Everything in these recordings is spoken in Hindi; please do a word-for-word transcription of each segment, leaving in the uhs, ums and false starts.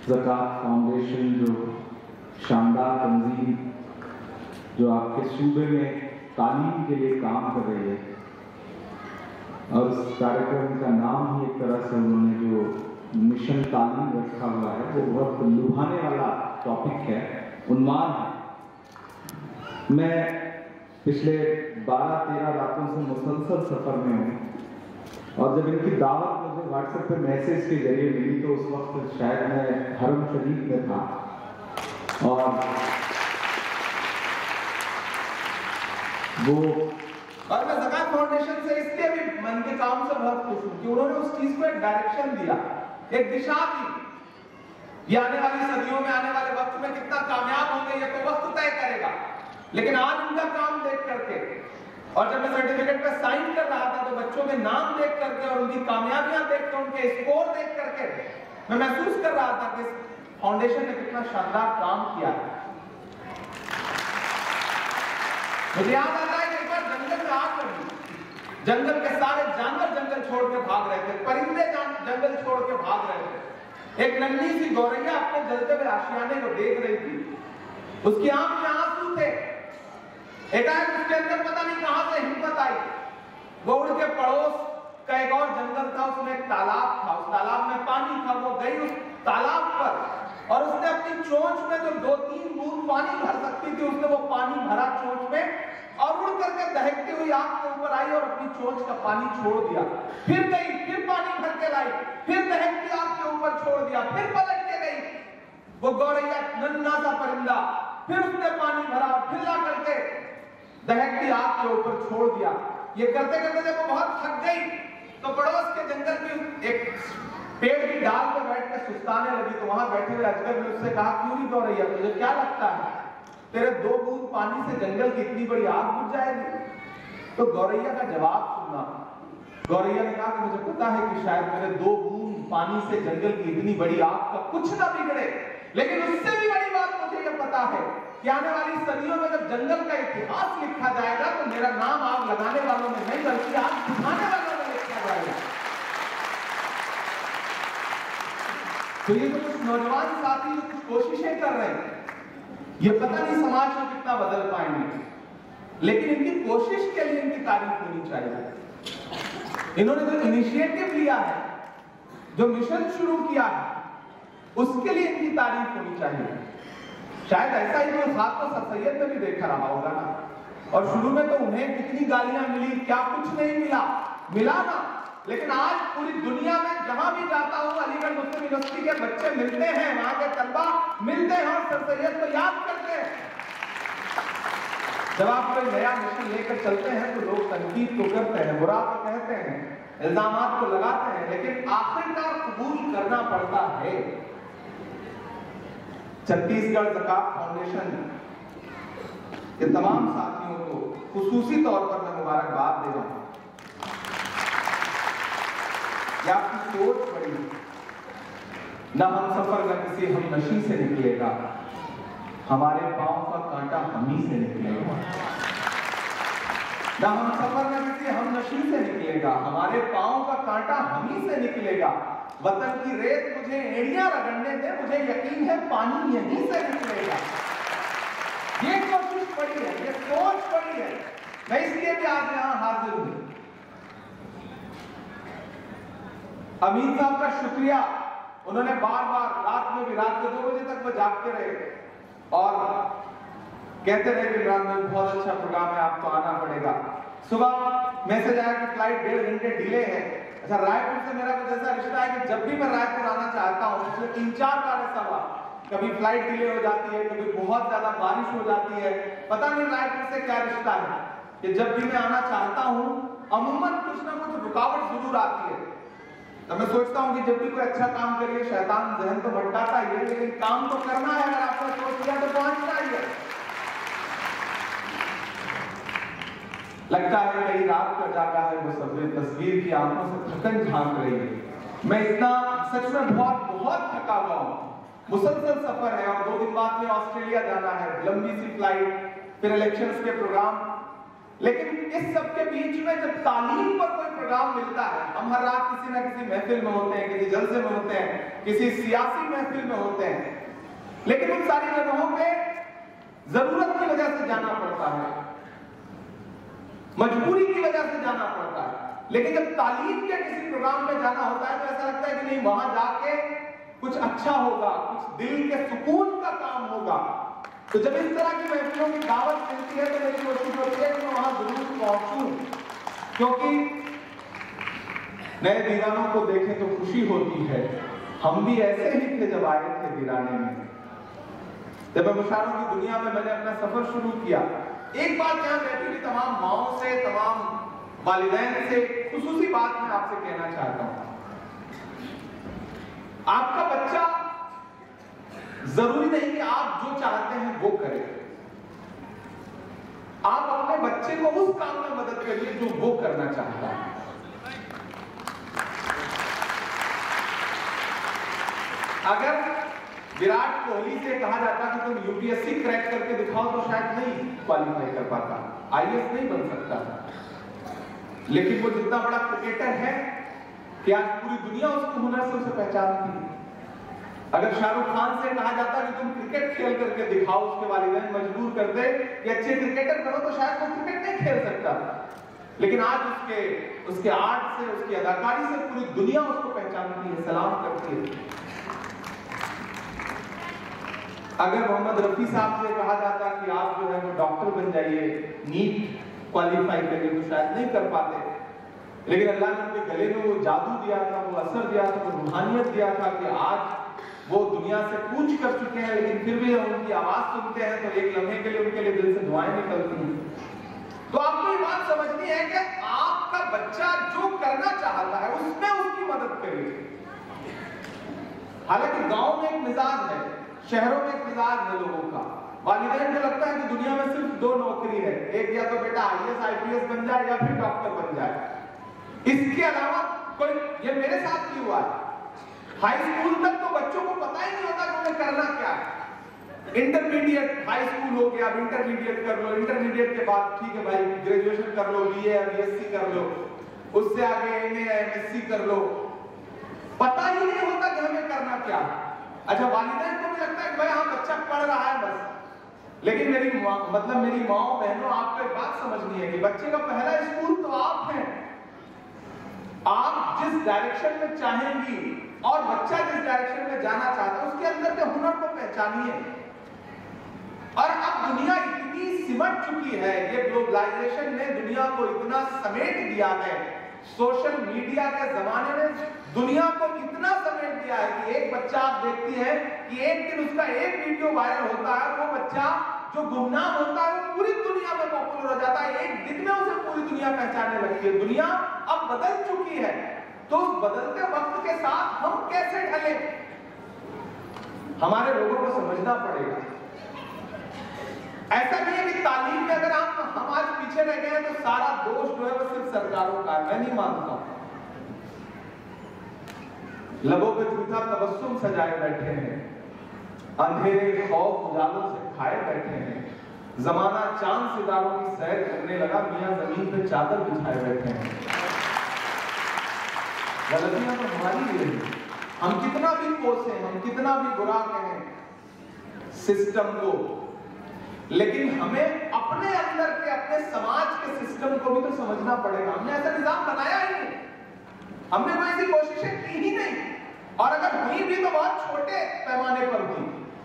ज़कात फाउंडेशन जो शानदार तंजीम जो आपके सूबे में तालीम के लिए काम कर रही है, और इस कार्यक्रम का नाम ही एक तरह से उन्होंने जो मिशन तालीम रखा हुआ है वो बहुत लुभाने वाला टॉपिक है, उन्माद है। मैं पिछले बारह तेरह रातों से मुसलसल सफर में हूँ, और जब इनकी दावत मुझे व्हाट्सएप पे मैसेज के जरिए मिली तो उस वक्त शायद मैं हरम शरीफ में था, और वो और मैं ज़कात फाउंडेशन से इसलिए भी मन के काम से बहुत खुश हूँ कि उन्होंने उस चीज को एक डायरेक्शन दिया, एक दिशा दी। ये आने वाली सदियों में, आने वाले वक्त में कितना कामयाब होंगे ये तो वक्त तय करेगा, लेकिन आज उनका काम देख करके, और जब मैं सर्टिफिकेट पे साइन कर रहा था तो बच्चों के नाम देख करके और उनकी कामयाबियां देख कर, उनके स्कोर देख करके मैं महसूस कर रहा था कि फाउंडेशन ने कितना शानदार काम किया है। मुझे याद आता है कि एक बार जंगल में आग लगी, जंगल के सारे जानवर जंगल छोड़ के भाग रहे थे, परिंदे जंगल छोड़ के भाग रहे थे। एक नन्ही सी गौरैया अपने जलते हुए आशियाने को देख रही थी, उसकी आंख में आंसू थे। एकाएक उसके अंदर पता नहीं कहां से हिम्मत आई, वो उड़ के पड़ोस का एक और जंगल था, उसमें एक तालाब था, उस तालाब में पानी था, वो गई उस तालाब पर और उसने अपनी चोंच में जो दो तीन बूंद पानी भर सकती थी उसने वो पानी भरा चोंच में, और उड़ करके दहकती हुई आग के ऊपर आई और अपनी चोंच का पानी छोड़ दिया। फिर गई, फिर पानी भर के लाई, फिर दहकती आग के ऊपर छोड़ दिया, फिर पलट के गई वो गौरैया, नन्हा सा परिंदा, फिर उसने पानी भरा, फिर ला करके दहकती आग के ऊपर छोड़ दिया। ये करते करते जब वो बहुत थक गई तो पड़ोस के जंगल की एक पेड़ की डाल पर बैठ कर सुस्ताने लगी, तो वहां बैठे हुए अजगर ने उससे कहा, क्यों नहीं गौरैया, तुझे क्या लगता है तेरे दो बूंद पानी से जंगल की इतनी बड़ी आग बुझ जाएगी? तो गौरैया का जवाब सुनना। गौरैया ने कहा कि मुझे पता है कि शायद मेरे दो बूंद पानी से जंगल की इतनी बड़ी आग का कुछ ना बिगड़े, लेकिन उससे भी बड़ी बात मुझे यह पता है कि आने वाली सदियों में जब जंगल का इतिहास लिखा जाएगा तो मेरा नाम आग लगाने वालों में नहीं बल्कि आग बुझाने वालों में लिखा जाएगा। तो ये तो कुछ नौजवान साथी जो कुछ कोशिशें कर रहे हैं, ये पता नहीं समाज को कितना बदल पाएंगे, लेकिन इनकी कोशिश के लिए इनकी तारीफ होनी चाहिए। इन्होंने जो इनिशिएटिव लिया है, जो मिशन शुरू किया है, उसके लिए इनकी तारीफ होनी चाहिए। शायद ऐसा ही कोई हाथ तो सर सैयद में भी देखा रहा होगा ना, और शुरू में तो उन्हें कितनी गालियां मिली, क्या कुछ नहीं मिला, मिला ना, लेकिन आज पूरी दुनिया में जहां भी जाता हूं, अलीगढ़ मुस्लिम यूनिवर्सिटी के बच्चे मिलते हैं, वहां के तलबा मिलते हैं और सर सैयद को याद करते हैं। जब आप कोई नया मिशन लेकर चलते हैं तो लोग तनकीद तो करते हैं, बुरा तो कहते हैं, इल्जामात को लगाते हैं, लेकिन आखिरकार कबूल करना पड़ता है। छत्तीसगढ़ ज़कात फाउंडेशन के तमाम साथियों को खुसूसी तौर पर मैं मुबारकबाद दे रहा हूं। यह आपकी सोच बड़ी, न हम सफर न किसी हम नशी से निकलेगा, हमारे पांव का कांटा हम ही से निकलेगा। न हम सफर न किसी हम नशी से निकलेगा, हमारे पांव का कांटा हम ही से निकलेगा। वतन की रेत मुझे एड़ियां रगड़ने दे, मुझे यकीन है पानी यहीं से निकलेगा। ये कोशिश बड़ी है, ये सोच बड़ी है, मैं इसलिए भी आज यहां हाजिर हूं। अमीन साहब का शुक्रिया, उन्होंने बार बार रात में भी, रात के दो बजे तक वो जागते रहे और कहते रहे कि इमरान भाई बहुत अच्छा प्रोग्राम है, आपको आना पड़ेगा। सुबह मैसेज आया कि फ्लाइट डेढ़ घंटे डिले है। अच्छा, रायपुर से मेरा कुछ ऐसा रिश्ता है कि जब भी मैं रायपुर आना चाहता हूँ, पिछले तीन चार बार ऐसा हुआ, कभी फ्लाइट डिले हो जाती है, कभी बहुत ज्यादा बारिश हो जाती है, पता नहीं रायपुर से क्या रिश्ता है कि जब भी मैं आना चाहता हूँ अमूमन कुछ ना कुछ रुकावट जरूर आती है। तो मैं सोचता हूँ कि जब भी कोई अच्छा काम करिए, शैतान जहन तो भटकाता ही है, लेकिन काम तो करना है, अगर आपने सोच लिया तो पहुंचना ही है। लगता है कई रात का जागा है वो सब तस्वीर की आंखों से थकन झांक रही है। मैं इतना सच में बहुत बहुत थका हुआ हूँ, मुसलसल सफर है और दो दिन बाद में ऑस्ट्रेलिया जाना है, लंबी सी फ्लाइट, फिर इलेक्शंस के प्रोग्राम। लेकिन इस सब के बीच में जब तालीम पर कोई प्रोग्राम मिलता है, हम हर रात किसी ना किसी महफिल में होते हैं, किसी जलसे में होते हैं, किसी सियासी महफिल में होते हैं, लेकिन उन सारी जगहों पे जरूरत की वजह से जाना पड़ता है, मजबूरी की वजह से जाना पड़ता है। लेकिन जब तालीम के किसी प्रोग्राम में जाना होता है तो ऐसा लगता है कि नहीं, वहां जाके कुछ अच्छा होगा, कुछ दिल के सुकून का काम होगा। तो जब इस तरह की महफिलों की दावत मिलती है तो मेरी कोशिश होती है कि मैं वहां जरूर पहुंचूं, क्योंकि नए वीरानों को देखें तो खुशी होती है। हम भी ऐसे ही थे जब आए थे वीराने में। जब मैं मुशायरों की दुनिया में मैंने अपना सफर शुरू किया, एक बात यहां बैठी हुई तमाम माओं से, तमाम वालिदैन से खुसूसी बात मैं आपसे कहना चाहता हूं। आपका बच्चा जरूरी नहीं कि आप जो चाहते हैं वो करे। आप अपने बच्चे को उस काम में मदद करिए जो वो करना चाहता है। अगर विराट कोहली से कहा जाता कि तुम यूपीएससी क्रैक करके दिखाओ तो शायद नहीं क्वालिफाई कर पाता, आईएएस नहीं बन सकता था। लेकिन वो जितना बड़ा क्रिकेटर है कि आज पूरी दुनिया उसके हुनर से उसे पहचानती है। अगर शाहरुख खान से कहा जाता कि तुम क्रिकेट खेल करके दिखाओ, उसके वालिदैन मजबूर कर दे कि अच्छे क्रिकेटर बनो, तो शायद वो क्रिकेट नहीं खेल सकता। लेकिन आज उसके उसके आर्ट से, उसकी अदाकारी से पूरी दुनिया उसको पहचानती है, सलाम करती है। अगर मोहम्मद रफी साहब से कहा जाता कि आप जो है वो डॉक्टर बन जाइए, नीट क्वालिफाई करिए, तो शायद नहीं कर पाते। लेकिन अल्लाह ने उनके गले में वो जादू दिया था, वो असर दिया था, वो रूहानियत दिया था कि आज वो दुनिया से कूच कर चुके हैं, लेकिन फिर भी हम उनकी आवाज सुनते हैं तो एक लम्हे के लिए उनके लिए दिल से दुआएं निकलती हैं। तो आपको ये बात समझनी है कि आपका बच्चा जो करना चाहता है उसमें उसकी मदद करिए। हालांकि गांव में एक मिजाज है, शहरों में एक मिजाज है लोगों का। वालिदैन को लगता है कि दुनिया में सिर्फ दो नौकरी है, एक या तो बेटा आईएएस आईपीएस बन जाए या फिर डॉक्टर बन जाए। इसके अलावा कोई, ये मेरे साथ भी हुआ है, हाई स्कूल तक तो बच्चों को पता ही नहीं होता कि उन्हें करना क्या है। इंटरमीडिएट, हाई स्कूल हो गया, अब इंटरमीडिएट कर लो, इंटरमीडिएट के बाद ठीक है भाई ग्रेजुएशन कर लो, बीए या बीएससी कर लो, उससे आगे एमए या एमएससी कर लो, पता ही नहीं होता कि हमें करना क्या। अच्छा, वालिदैन को भी लगता है कि भाई हाँ बच्चा पढ़ रहा है बस। लेकिन मेरी मतलब मेरी माओ बहनों, आपको एक बात समझनी है कि बच्चे का पहला स्कूल तो आप हैं। आप जिस डायरेक्शन में चाहेंगी और बच्चा जिस डायरेक्शन में जाना चाहता है उसके अंदर के हुनर को पहचानिए। और अब दुनिया इतनी सिमट चुकी है, ये ग्लोबलाइजेशन ने दुनिया को इतना समेट दिया है, सोशल मीडिया के जमाने ने दुनिया को इतना समेट दिया है कि एक बच्चा आप देखती है कि एक दिन उसका एक वीडियो वायरल होता है, वो बच्चा जो गुमनाम होता है वो पूरी दुनिया में पॉपुलर हो जाता है, एक दिन में उसे पूरी दुनिया पहचानने लगती है। दुनिया अब बदल चुकी है, तो उस बदलते वक्त के साथ हम कैसे ढले, हमारे लोगों को समझना पड़ेगा। ऐसा नहीं है कि तालीम में अगर आप हम आज पीछे रह गए हैं तो सारा दोष जो है वो सिर्फ सरकारों का है, मैं नहीं मानता। लबों पे झूठा तबस्सुम सजाए बैठे हैं, अंधेरे खौफ उजालों से खाए बैठे हैं, जमाना चांद सितारों की सैर करने लगा, मियां जमीन पे चादर बिछाए बैठे हैं। गलतियां तो हमारी ही रही, हम कितना भी कोसें, हम कितना भी बुरा कहें सिस्टम को, लेकिन हमें अपने अंदर के, अपने समाज के सिस्टम को भी तो समझना पड़ेगा। हमने ऐसा निजाम बनाया ही नहीं, हमने कोई ऐसी कोशिशें की ही नहीं, और अगर हुई भी तो बहुत छोटे पैमाने पर हुई।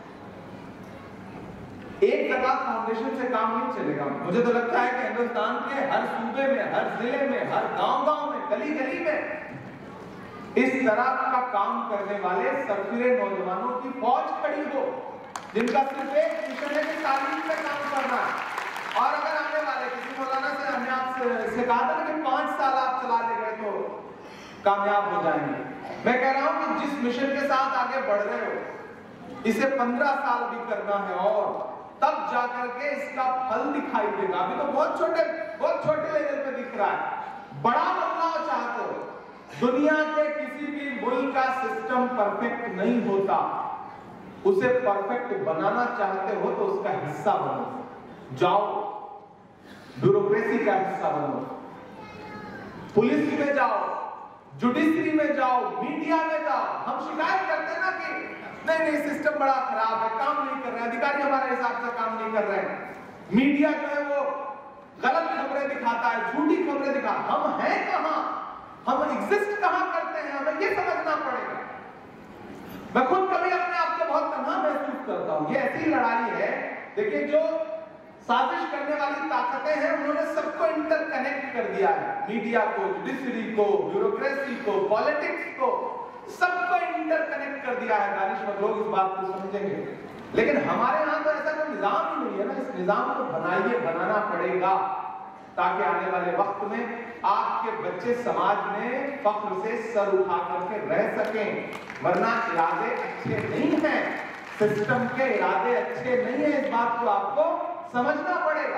एक ज़कात फाउंडेशन से काम नहीं चलेगा। मुझे तो लगता है कि हिंदुस्तान के हर सूबे में, हर जिले में, हर गांव-गांव में, गली-गली में इस तरह का काम करने वाले सरफिरे नौजवानों की फौज खड़ी हो, जिनका सिर्फ एक मिशन है कि तालीम पे काम करना। और अगर आने वाले किसी मौलाना से हमने आपसे कहा था कि पांच साल आप चला ले गए तो कामयाब हो जाएंगे। मैं कह रहा हूं कि जिस मिशन के साथ आगे बढ़ रहे हो, इसे पंद्रह साल भी करना है और तब जाकर के इसका फल दिखाई देगा। अभी तो बहुत छोटे बहुत छोटे लेवल पे दिख रहा है। बड़ा बदलाव चाहते हो, दुनिया के किसी भी मुल्क का सिस्टम परफेक्ट नहीं होता, उसे परफेक्ट बनाना चाहते हो तो उसका हिस्सा बनो। जाओ ब्यूरोक्रेसी का हिस्सा बनो, पुलिस में जाओ, जुडिशरी में जाओ, मीडिया में जाओ। हम शिकायत करते हैं ना कि नहीं नहीं सिस्टम बड़ा खराब है, काम नहीं कर रहे हैं, अधिकारी हमारे हिसाब से काम नहीं कर रहे हैं, मीडिया जो है वो गलत खबरें दिखाता है, झूठी खबरें दिखा। हम हैं कहां, हम एग्जिस्ट कहां करते हैं, हमें ये समझना पड़ेगा। मैं खुद कभी अपने आप को बहुत तन्हा महसूस करता हूं। ये ऐसी लड़ाई है, देखिए जो साजिश करने वाली ताकतें हैं उन्होंने सबको इंटरकनेक्ट कर दिया है, मीडिया को, जुडिशरी को, ब्यूरोक्रेसी को, पॉलिटिक्स को, सबको इंटरकनेक्ट कर दिया है। दानिशमंद लोग इस बात को समझेंगे, लेकिन हमारे यहाँ तो ऐसा कोई निजाम ही नहीं है ना। इस निजाम को बनाइए, बनाना पड़ेगा ताकि आने वाले वक्त में आपके बच्चे समाज में फख्र से सर उठा करके रह सकें। वरना इरादे अच्छे नहीं हैं, सिस्टम के इरादे अच्छे नहीं हैं, इस बात को आपको समझना पड़ेगा।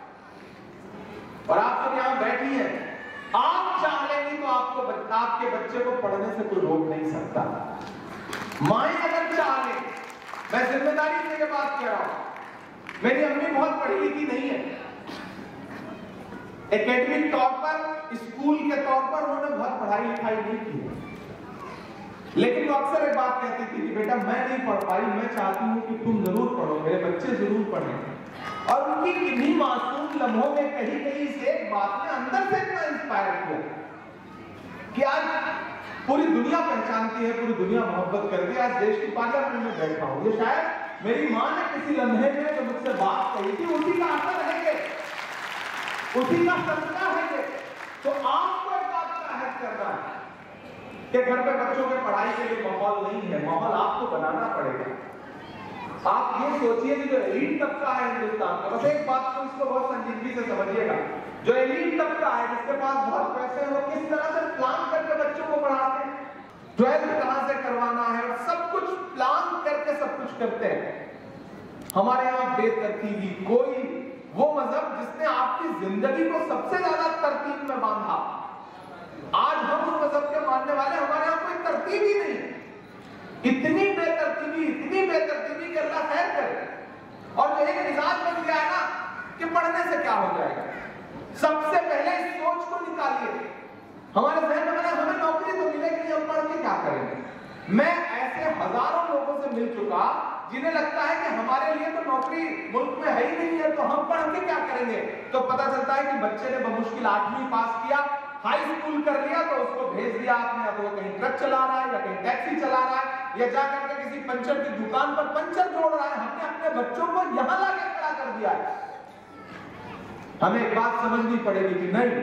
और आप सब यहाँ बैठी हैं, आप चाह लेंगी तो आपको आपके बच्चे को पढ़ने से कोई रोक नहीं सकता। माएं अगर चाह लें, मैं जिम्मेदारी से ये बात कह रहा हूं, मेरी अम्मी बहुत पढ़ी लिखी नहीं है, एकेडमिक तौर पर, स्कूल के तौर पर उन्होंने बहुत पढ़ाई लिखाई नहीं की है, लेकिन वो अक्सर एक बात कहती थी कि बेटा मैं नहीं पढ़ पाई, मैं चाहती हूं कि तुम जरूर पढ़ो, मेरे बच्चे जरूर पढ़ें। और उनकी किन्हीं मासूम लम्हों में कहीं कहीं से एक बात ने अंदर से इतना इंस्पायर किया कि आज पूरी दुनिया पहचानती है, पूरी दुनिया मोहब्बत करती है। आज देश की पार्लियामेंट में बैठा हूं, ये शायद मेरी माँ ने किसी लम्हे में जो मुझसे बात कही थी उसी का असर है, ये उसी का सदका है ये। तो आपको एक बात का अहद करना है कि घर पे बच्चों के पढ़ाई के लिए माहौल नहीं है, माहौल आपको बनाना पड़ेगा। आप ये सोचिए कि जो एलीट तबका है हिंदुस्तान का, बस एक बात को इसको बहुत संजीदगी से समझिएगा, जो एलीट तबका है जिसके पास बहुत पैसे हैं, वो किस तरह से प्लान करके बच्चों को पढ़ाते हैं, ट्वेल्थ कहां से करवाना है, सब कुछ प्लान करके सब कुछ करते हैं। हमारे यहाँ बेतरतीबी, कोई वो मजहब जिसने आपकी जिंदगी को सबसे ज्यादा तरतीब में बांधा, आज हम उस मजहब के मानने वाले, हमारे यहाँ कोई तरतीब ही नहीं। इतनी बेतरतीबी, इतनी बेतरतीबी कि अल्लाह खैर करे। और जो एक मिजाज बन गया है ना कि पढ़ने से क्या हो जाएगा, सबसे पहले इस सोच को निकालिए। हमारे जहन में बना हमें नौकरी तो मिलेगी, हम पढ़ के क्या करेंगे। मैं ऐसे हजारों लोगों से मिल चुका जिन्हें लगता है कि हमारे लिए तो नौकरी मुल्क में है ही नहीं है, तो हम पढ़ के क्या करेंगे। तो पता चलता है कि बच्चे ने बमुश्किल आठवीं पास किया, हाई स्कूल कर लिया, तो उसको भेज दिया आपने, अब वो कहीं ट्रक चला रहा है या कहीं टैक्सी चला रहा है या जाकर के किसी पंचर की दुकान पर पंचर जोड़ रहा है। हमने अपने बच्चों को यहां लाके खड़ा कर दिया है। हमें एक बात समझनी पड़ेगी कि नहीं,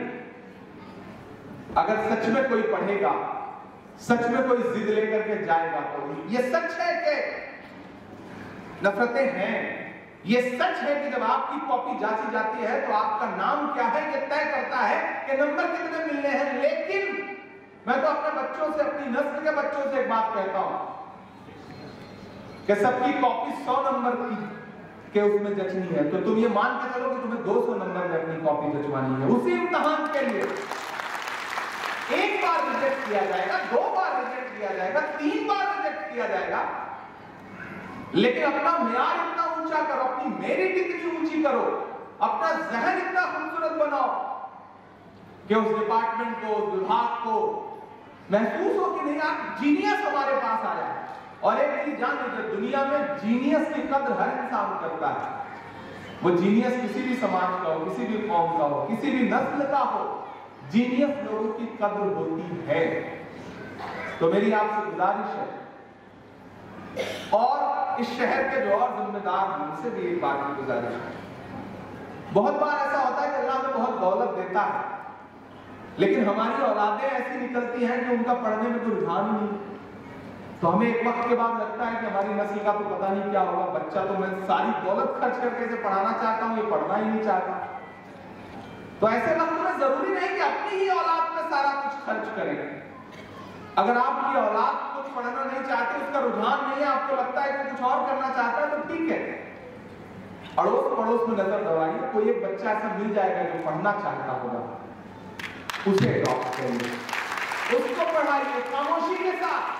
अगर सच में कोई पढ़ेगा, सच में कोई जिद लेकर के जाएगा, तो ये सच है कि नफरतें हैं, ये सच है कि जब आपकी कॉपी जांची जाती है तो आपका नाम क्या है ये तय करता है कि नंबर कितने मिलने हैं। लेकिन मैं तो अपने बच्चों से, अपनी नस्ल के बच्चों से एक बात कहता हूं कि सबकी कॉपी सौ नंबर की के उसमें जचनी है, तो तुम ये मान के चलो कि तुम्हें दो सौ नंबर में अपनी कॉपी जचवानी है। उसी इम्तिहान के लिए एक बार रिजेक्ट किया जाएगा, दो बार रिजेक्ट किया जाएगा, तीन बार रिजेक्ट किया जाएगा, लेकिन अपना म्यार इतना ऊंचा करो, अपनी मेरिट इतनी ऊंची करो, अपना जहन इतना खूबसूरत बनाओ कि उस डिपार्टमेंट को, उस विभाग को महसूस हो कि नहीं आप जीनियस हमारे पास आया है। और एक चीज जान लीजिए, दुनिया में जीनियस की कद्र हर इंसान करता है। वो जीनियस किसी भी समाज का हो, किसी भी कौम का हो, किसी भी नस्ल का हो, जीनियस लोगों की कद्र होती है। तो मेरी आपसे गुजारिश है, और इस शहर के जो और जिम्मेदार हैं उनसे भी एक बात की गुजारिश है। बहुत बार ऐसा होता है कि अल्लाह हमें बहुत दौलत देता है, लेकिन हमारी औलादें ऐसी निकलती हैं कि उनका पढ़ने में कोई रुझान ही नहीं। तो हमें एक वक्त के बाद लगता है कि हमारी नस्ल का तो पता नहीं क्या होगा, बच्चा तो मैं सारी दौलत खर्च करके इसे पढ़ाना चाहता हूँ, ये पढ़ना ही नहीं चाहता। तो ऐसे वक्त में जरूरी नहीं कि अपनी ही औलाद में सारा कुछ खर्च करें। अगर आपकी औलाद कुछ पढ़ना नहीं चाहती, उसका रुझान नहीं है, आपको लगता है कि कुछ और करना चाहता है, तो ठीक है, अड़ोस पड़ोस में नजर दौड़ाइए, कोई एक बच्चा ऐसा मिल जाएगा जो पढ़ना चाहता होगा, उसे अडॉप्ट करिए, उसको पढ़ाइए खामोशी के साथ।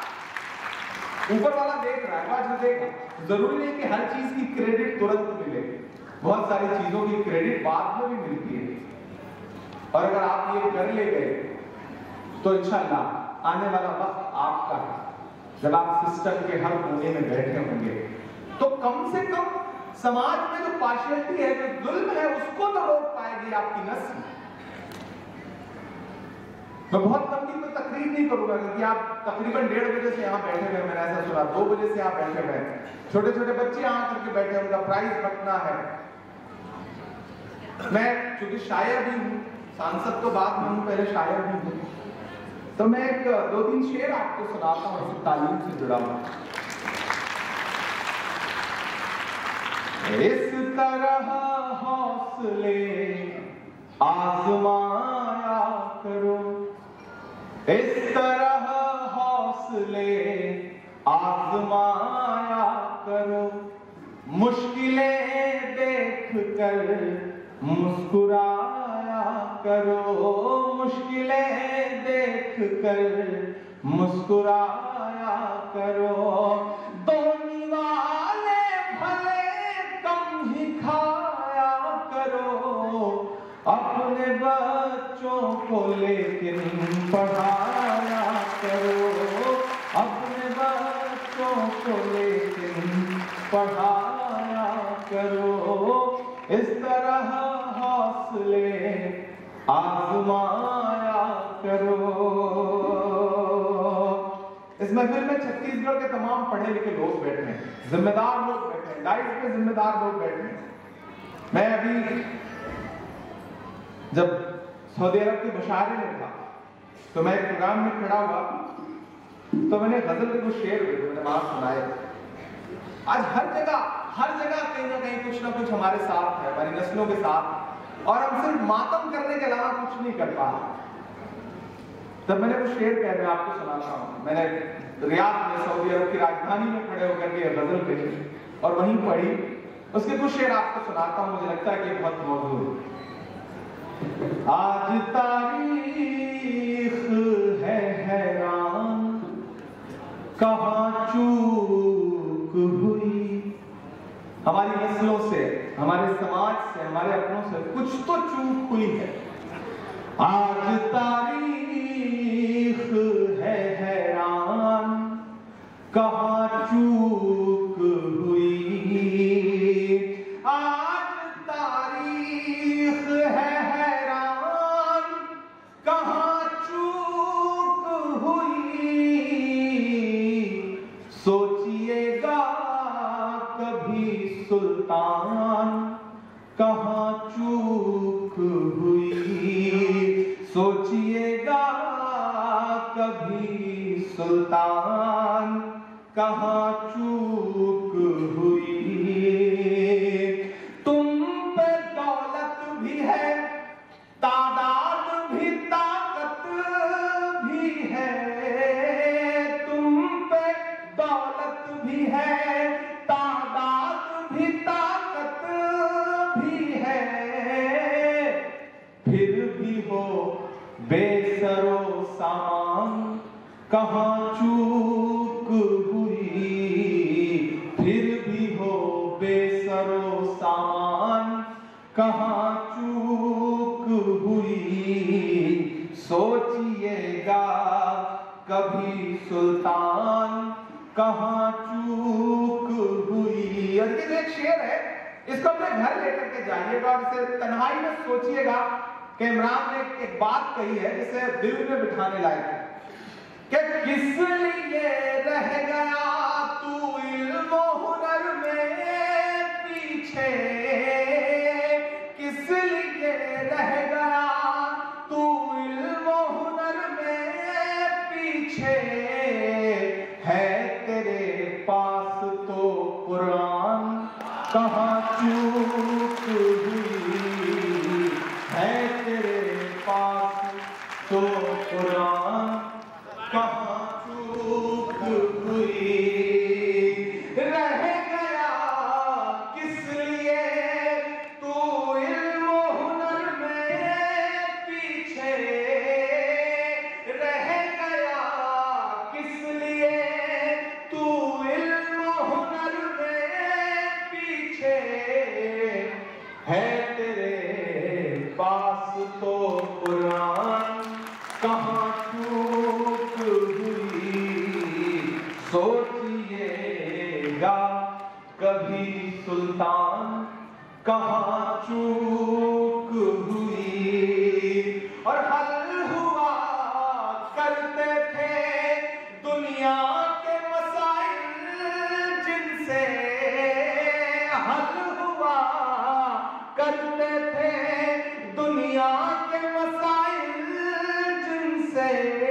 ऊपर वाला देख रहा है, आज देगा, जरूरी नहीं कि हर चीज की क्रेडिट तुरंत मिले। बहुत सारी चीजों की क्रेडिट बाद में भी मिलती है, और अगर आप ये कर ले गए तो इंशाल्लाह आने वाला वक्त आपका है, जब आप सिस्टम के हर कोने में बैठे होंगे तो कम से कम समाज में जो पार्शियलिटी है, जो जुल्म है, उसको तो रोक पाएगी आपकी नस्ल। मैं बहुत लंबी तो तकरीर नहीं करूंगा, क्योंकि आप तकरीबन डेढ़ बजे से यहाँ बैठे हुए, मैंने ऐसा सुना दो बजे से यहाँ बैठे हुए हैं, छोटे छोटे बच्चे यहाँ करके बैठे हैं, उनका प्राइज बंटना है। मैं चूंकि शायर भी हूँ, सांसद तो बाद में हूँ, पहले शायर भी हूँ, तो मैं एक दो तीन शेर आपको सुनाता हूँ, इस तालीम से जुड़ा हुआ। इस तरह हौसले आजमाया करो, इस तरह हौसले आजमाया करो, मुश्किलें देख कर मुस्कुराया करो, मुश्किलें देख कर मुस्कुराया करो, दोनी वाले भले कम ही खाया करो, अपने बच्चों को लेकिन पढ़ाया करो, अपने बच्चों को लेकिन पढ़ाया करो, इस तरह हौसले आजमाया करो। इस महफिल में छत्तीसगढ़ के तमाम पढ़े लिखे लोग बैठे हैं, जिम्मेदार लोग बैठे हैं, डाइट पे जिम्मेदार लोग बैठे हैं। मैं अभी जब सऊदी अरब के मुशायरे में था तो मैं एक प्रोग्राम में खड़ा हुआ, तो मैंने गजल के कुछ शेर मैंने वहां सुनाए। आज हर जगह हर जगह कहीं ना कहीं कुछ ना कुछ हमारे साथ है, हमारी नस्लों के साथ, और हम सिर्फ मातम करने के अलावा कुछ नहीं कर पा रहे। तब मैंने कुछ शेर कह मैं आपको सुनाता हूँ। मैंने रियाद में सऊदी अरब की राजधानी में खड़े होकर के गजल कही और वहीं पढ़ी, उसके कुछ शेर आपको सुनाता हूँ, मुझे लगता है कि बहुत मौजूद है। आज तारीख है हैरान, कहाँ चूक हुई, हमारी नस्लों से, हमारे समाज से, हमारे अपनों से कुछ तो चूक हुई है। आज तारीख है हैरान, कहाँ चूक हुई, आज तारीख है सोचिएगा कभी सुल्तान, कहाँ चूक हुई, सोचिएगा कभी सुल्तान, कहाँ चूक हुई। तुम पे दौलत भी है, तादाद भी, ताकत भी है, तुम पे दौलत भी है, तादाद भी, ताकत भी है, फिर भी हो बेसरो सामान, कहाँ चूक हुई, फिर भी हो बेसरो सामान, कहाँ चूक हुई, सोचिएगा कभी सुल्तान, कहाँ चूक हुई। और ये जो एक शेर है, इसको अपने घर लेकर के जाइएगा और इसे तन्हाई में सोचिएगा कि इमरान ने एक बात कही है जिसे दिल में बिठाने लायक है कि किस लिए रह गया तू इल्म हुनर में पीछे, किस लिए रह गया तू इल्म हुनर में पीछे, है तेरे पास तो कुरान, कहाँ चूक हुई, है तेरे पास तो कुरान, कहाँ चूक हुई, रह गया किस लिए तू इल्म हुनर में पीछे, रह गया किस लिए तू इल्म हुनर में पीछे, सुल्तान कहाँ चूक हुई, और हल हुआ करते थे दुनिया के मसाइल जिनसे, हल हुआ करते थे दुनिया के मसाइल जिनसे,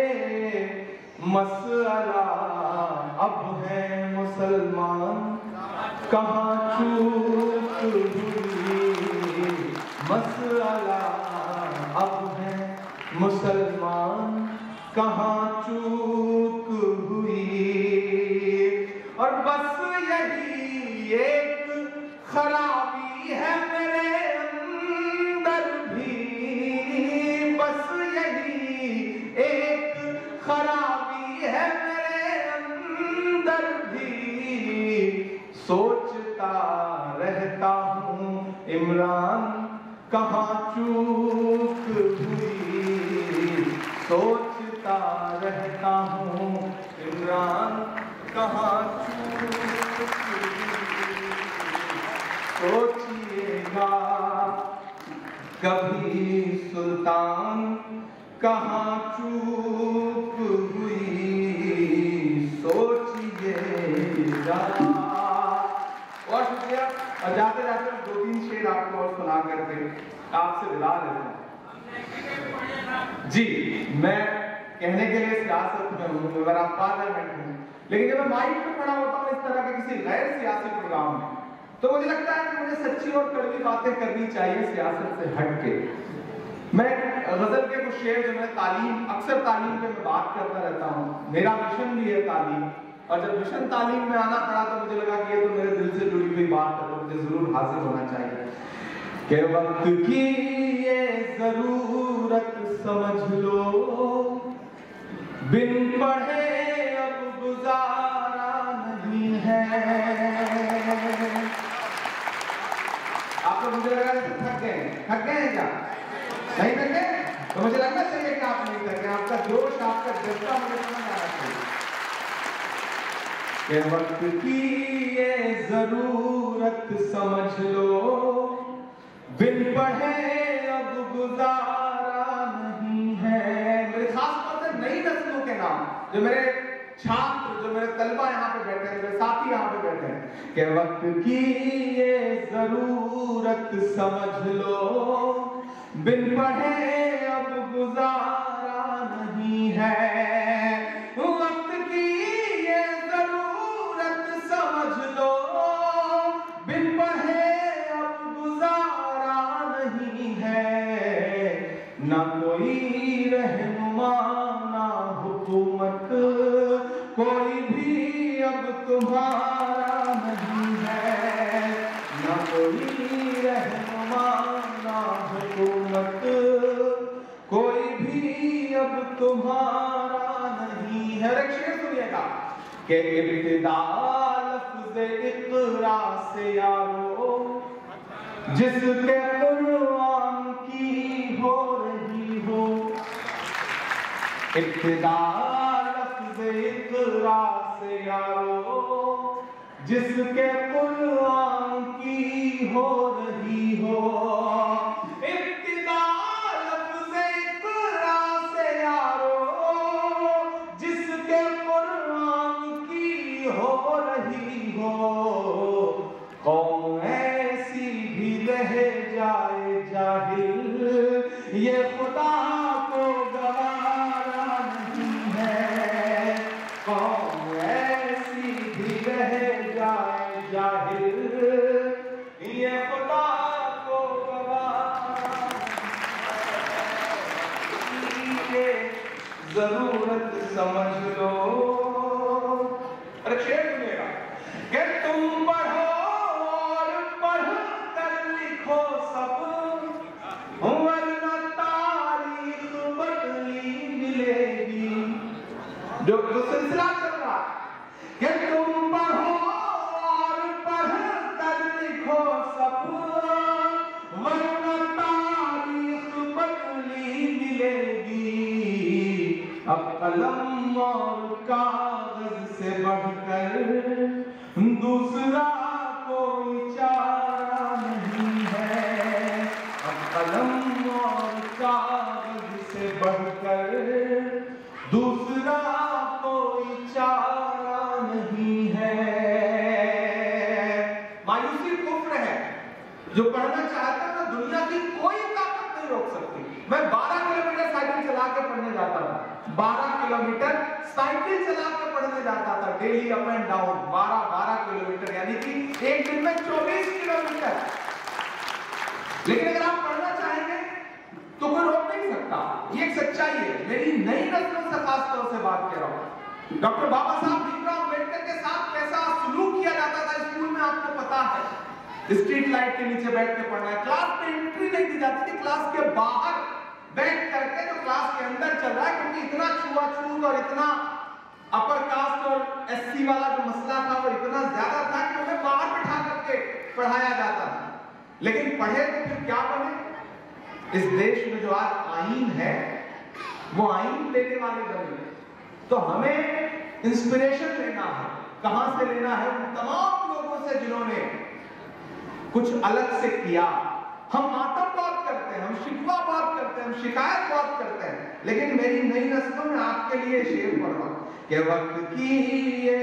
मसला अब है मुसलमान कहाँ चूक हुई, मसला अब है मुसलमान कहाँ चूक हुई। और बस यही एक खराबी है मेरे अंदर भी, बस यही एक खराबी है मेरे अंदर भी, सोचता रहता हूँ इमरान कहाँ चूक हुई, सोचता रहता हूँ इमरान कहाँ चूक हुई। सोचिएगा कभी सुल्तान कहाँ चूक हुई, सोचिएगा। और शुक्रिया। और जाते जाते दो तीन शेर आपको और सुना करके आपसे विदा लेता हूं। जी, मैं कहने के लिए सियासत में हूँ, मेरा पार्लियामेंट हूँ, लेकिन जब मैं माइक पे खड़ा होता हूँ इस तरह के किसी गैर सियासी प्रोग्राम में, तो मुझे लगता है कि मुझे सच्ची और कड़वी बातें करनी चाहिए सियासत से हट के। मैं गजल के कुछ शेर जो मैं तालीम, अक्सर तालीम पे मैं बात करता रहता हूँ, मेरा मिशन भी है तालीम, और जब मिशन तालीम में आना पड़ा तो मुझे लगा कि ये तो मेरे दिल से जुड़ी हुई बात है, तो मुझे जरूर हाजिर होना चाहिए। कि वक्त की ये जरूरत समझ लो, बिन पढ़े अब गुजारा नहीं है। आप लोग मुझे लगा थक गए, थक गए क्या? नहीं थक गए? तो मुझे लगना चाहिए कि आप नहीं थक गए, आपका जोश, आपका जज्बा मुझे समझ आना चाहिए। कि वक्त की ये जरूरत समझ लो, बिन पढ़े अब गुजारा नहीं है। मेरे खास तौर से नई नस्लों के नाम, जो मेरे छात्र, जो मेरे तलबा यहाँ पे बैठे हैं, मेरे साथी यहाँ पे बैठे हैं, कि वक्त की ये जरूरत समझ लो, बिन पढ़े अब गुजारा नहीं है। वक्त की ये जरूरत समझ लो, बिन पढ़े अब गुजारा नहीं है। ना कोई रहनुमा ना हुकूमत, कोई भी अब तुम्हारा नहीं है। ना कोई रहनुमा ना हुकूमत, कोई भी अब तुम्हारा नहीं है। एक शेर सुनिएगा कि इब्तिदा लफ्ज़ इक़रा से यारो, जिसके कुरान की हो रही हो। इब्तिदा लफ्ज़ इक़रा से यारो, जिसके कुरान की हो रही हो। इब्तिदा लफ्ज़ इक़रा से यारो, जिसके कुरान की हो रही हो। कौम ऐसी भी रह जाए जाहिल, ये खुदा को गवारा नहीं है। कौम ऐसी भी रह जाए जाहिल, ये खुदा को गवारा नहीं है। जरूरत समझ लो। अरे शेर सुनिएगा कि तुम पढ़ो और पढ़ कर लिखो सब, वरना तारीख बदली मिलेगी। जो जो सिलसिला चल रहा है कि तुम पढ़ो और पढ़ कर लिखो सब, वरना तारीख बदली मिलेगी। अब कलम और कागज से बढ़कर दूसरा कोई चारा जो पढ़ना चाहता है तो दुनिया की कोई ताकत नहीं रोक सकती। मैं बारह किलोमीटर साइकिल चला के पढ़ने जाता था, बारह किलोमीटर साइकिल चला के पढ़ने जाता था, डेली अप एंड डाउन बारह बारह किलोमीटर, यानी कि एक दिन में चौबीस किलोमीटर। लेकिन अगर आप पढ़ना चाहेंगे तो कोई रोक नहीं सकता, ये एक सच्चाई है। मेरी नई नस्लों से खास तौर से बात कर रहा हूं। डॉक्टर बाबा साहब भीमराव अम्बेडकर के साथ कैसा सलूक किया जाता था स्कूल में आपको पता है। स्ट्रीट लाइट के नीचे बैठ के पढ़ना है, क्लास में एंट्री नहीं दी जाती थी, क्लास के बाहर बैठ करके जो क्लास के अंदर चल रहा है, क्योंकि इतना छुआछूत और इतना अपर कास्ट और एससी वाला जो मसला था वो इतना ज्यादा था कि उन्हें बाहर बिठा करके पढ़ाया जाता था। लेकिन पढ़े तो फिर क्या पढ़े? इस देश में जो आज आईन है वो आईन लेने वाले बने। तो हमें इंस्पिरेशन लेना है, कहां से लेना है? उन तमाम लोगों से जिन्होंने कुछ अलग से किया। हम मातम बात करते हैं, हम शिकवा बात करते हैं, हम शिकायत बात करते हैं, लेकिन मेरी नई नस्लों में आपके लिए शेर पढ़ रहा हूं कि वक्त की ये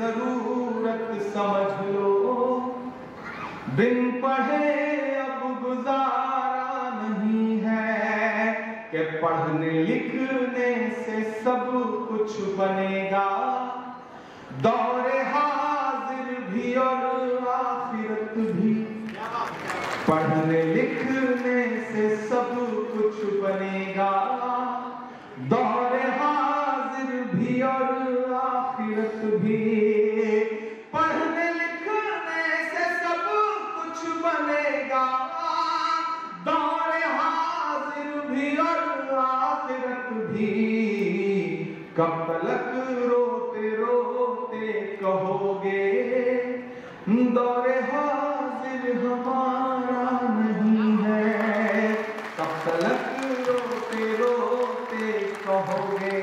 जरूरत समझ लो, बिन पढ़े अब गुजारा नहीं है, कि पढ़ने लिखने से सब कुछ बनेगा, दौरे हाजिर भी और आखिरत भी। पढ़ने लिखने से सब कुछ बनेगा, दौरे हाजिर भी और आखिरत भी। पढ़ने लिखने से सब कुछ बनेगा, दौरे हाजिर भी और आखिरत भी। कब तलक रोते रोते कहोगे, दौरे हाजिर हमारा नहीं है। कब तलक रोते रोते कहोगे,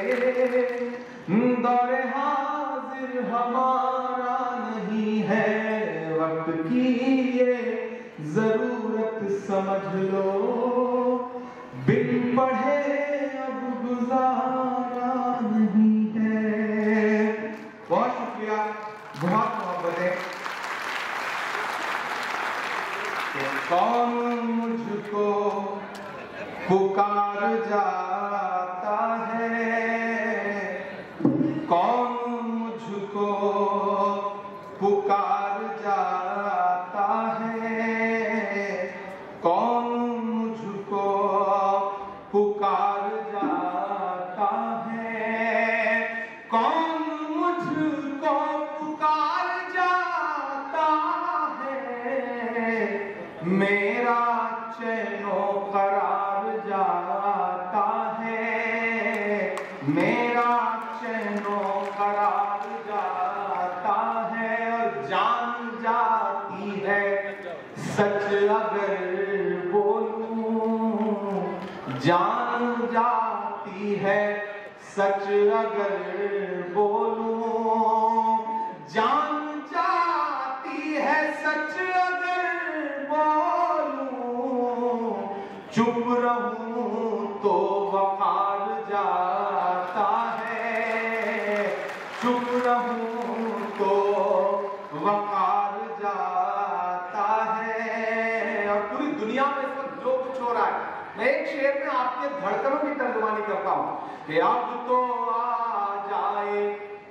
दौरे हाजिर हमारा नहीं है। वक्त की ये जरूरत समझ लो, बिन पढ़े अब गुजारा नहीं है। बहुत शुक्रिया, बहुत मोहब्बत है। कौन मुझको पुकार जाता है, कौन मुझको पुकार जाता है, कौन मुझको पुकार जाता है, कौन मुझको पुकार जाता है, मेरा चैनो करार जाता है, मेरा चैनो करार जाता है। और जान जाती है सच अगर बोलूं, जान जाती है सच अगर बोलूं, जान जाती है सच अगर बोलूं, चुप रहूं तो वकार जाता है, चुप रहूं तो वकार जाता है। और पूरी दुनिया में इस वक्त जो कुछ हो रहा है, मैं एक शेर में आपके धड़कनों की तर्जुमानी करता हूं कि अब तो आ जाए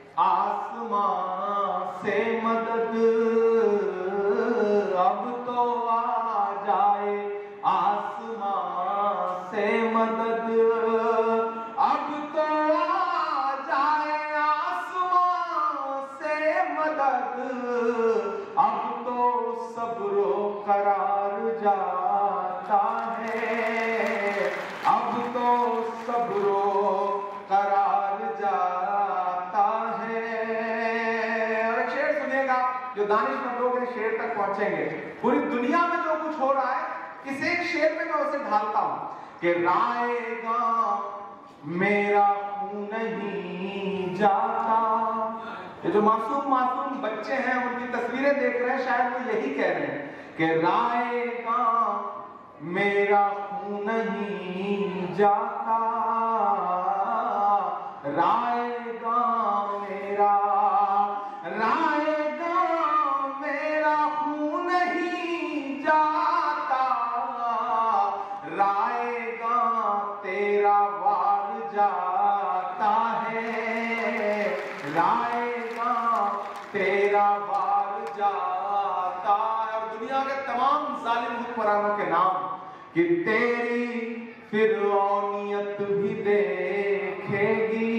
आसमां से मदद, अब तो आ जाए आसमां से मदद, अब तो आ जाए आसमां से मदद, अब तो सब्रो करार जाता है, अब तो सब्रो करार जाता है। और एक शेर सुनिएगा जो दानिशमंद लोग इस शेर तक पहुंचेंगे। पूरी दुनिया में जो कुछ हो रहा है, किसी एक शेर में मैं उसे ढालता हूं कि रायगा मेरा खून नहीं जाता। ये जो मासूम मासूम बच्चे हैं उनकी तस्वीरें देख रहे हैं, शायद वो यही कह रहे हैं कि रायगा मेरा खून नहीं जाता, रायगा मेरा, रायगा मेरा खून नहीं जाता। लाएगा तेरा वार जाता है। और दुनिया के तमाम जालिम हुक्मरानों के नाम कि तेरी फिरौनियत भी देखेगी,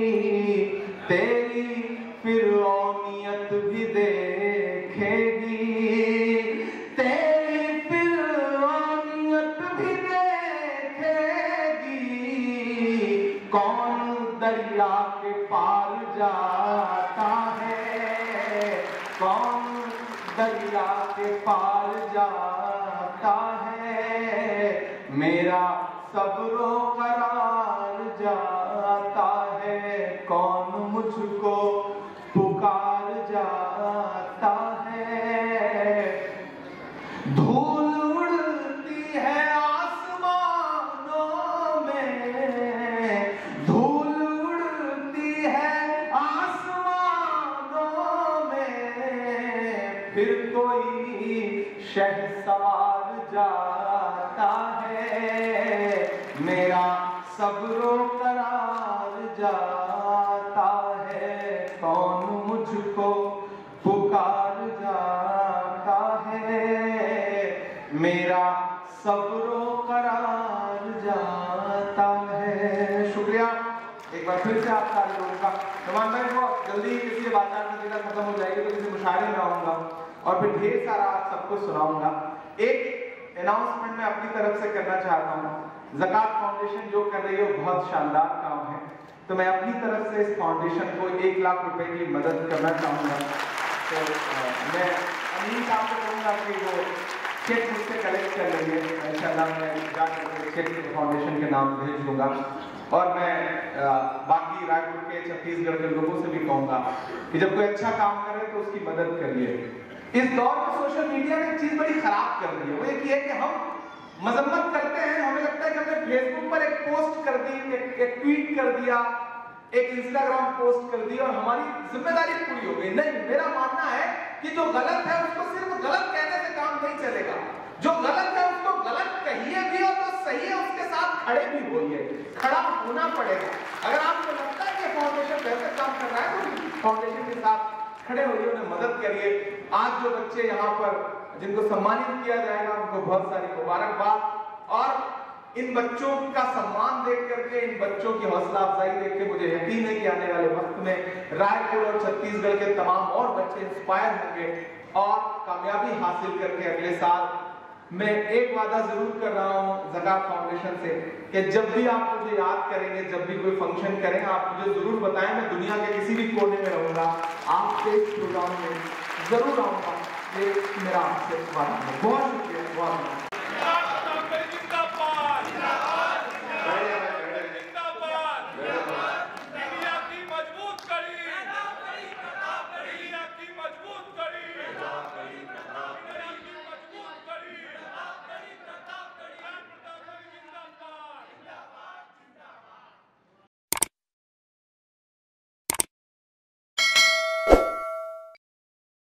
तेरी फिरौनियत भी देखेगी, तेरी फिरौनियत भी देखेगी। कौन दरिया के पार जाता है, कौन दरिया के पार जाता है, मेरा सब्रो करार जाता है। कौन मुझको पुकार जाता है। धूल उड़ती है आसमानों में, धूल उड़ती है आसमानों में, फिर कोई शहसवार जाता है, मेरा सब्रो करार जाता है। कौन मुझको पुकार जाता है, मेरा सब्रो करार जाता है। शुक्रिया एक बार फिर से आप सारे लोगों का। नुमान भाई को जल्दी किसी बाजार में जिला खत्म हो जाएगी तो किसी मुशायरे में आऊंगा और फिर ढेर सारा आप सबको सुनाऊंगा। एक अनाउंसमेंट मैं अपनी तरफ से करना चाहता हूँ। ज़कात फाउंडेशन जो कर रही है वो बहुत शानदार काम है, तो मैं अपनी तरफ से इस फाउंडेशन को एक लाख रुपए की मदद करना चाहूँगा। तो आ, मैं अमीन साहब को कहूँगा कि वो चेक मुझसे कलेक्ट कर लेंगे, इंशाल्लाह मैं जाकर चेक फाउंडेशन के नाम भेज दूंगा। और मैं आ, बाकी रायपुर के छत्तीसगढ़ के लोगों से भी कहूँगा कि जब कोई अच्छा काम करे तो उसकी मदद करिए। इस दौर में सोशल मीडिया ने एक चीज बड़ी खराब कर दी है, वो एक ये कि हम मजम्मत करते हैं, हमें लगता है कि हमने फेसबुक पर एक पोस्ट कर दी, एक, एक ट्वीट कर दिया, एक इंस्टाग्राम पोस्ट कर दी और हमारी जिम्मेदारी पूरी हो गई। नहीं, मेरा मानना है कि जो गलत है उसको सिर्फ गलत कहने से काम नहीं चलेगा, जो गलत है उसको गलत कहिए भी और जो सही है उसके साथ खड़े भी होइए, खड़ा होना पड़ेगा। अगर आपको लगता है कि फाउंडेशन बेहतर काम कर रहा है तो फाउंडेशन के साथ खड़े होइए, उन्हें मदद करिए। आज जो बच्चे यहाँ पर जिनको सम्मानित किया जाएगा उनको बहुत सारी मुबारकबाद। और इन बच्चों का सम्मान देख करके, इन बच्चों की हौसला अफजाई देख के मुझे यकीन है कि आने वाले वक्त में रायपुर और छत्तीसगढ़ के तमाम और बच्चे इंस्पायर होंगे और कामयाबी हासिल करके अगले साल मैं एक वादा जरूर कर रहा हूँ ज़कात फाउंडेशन से कि जब भी आप मुझे याद करेंगे, जब भी कोई फंक्शन करें, आप मुझे जरूर बताएं। मैं दुनिया के किसी भी कोने में रहूंगा, आपके इस प्रोग्राम में जरूर आऊंगा। ये मेरा आपसे वादा है। बहुत शुक्रिया, बहुत